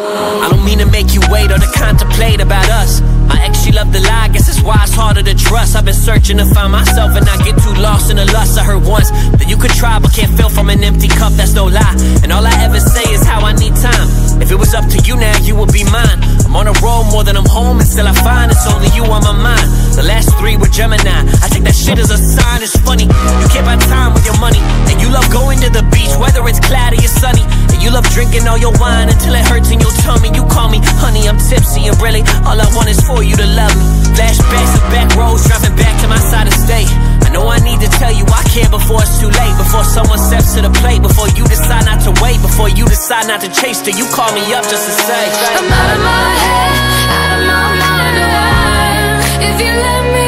I don't mean to make you wait or to contemplate about us. My ex, she loved to lie, guess that's why it's harder to trust. I've been searching to find myself and not get too lost in the lust. I heard once that you could try but can't fill from an empty cup, that's no lie. And all I ever say is how I need time. If it was up to you now, you would be mine. I'm on a roll more than I'm home, and still I find it's only you on my mind. The last 3 were Gemini, I take that shit as a sign. It's funny, you can't buy time with your money. And you love going to the beach, whether it's cloudy or sunny. And you love drinking all your wine until it hurts in your tummy. You call me honey, I'm tipsy, and really all I want is for you to love me. Flashbacks of back roads, driving back to my side of state. I know I need to tell you I care before it's too late. Before someone steps to the plate, before you decide not to wait, before you decide not to chase till you call me up just to say, I'm out of my head, out of my mind. If you let me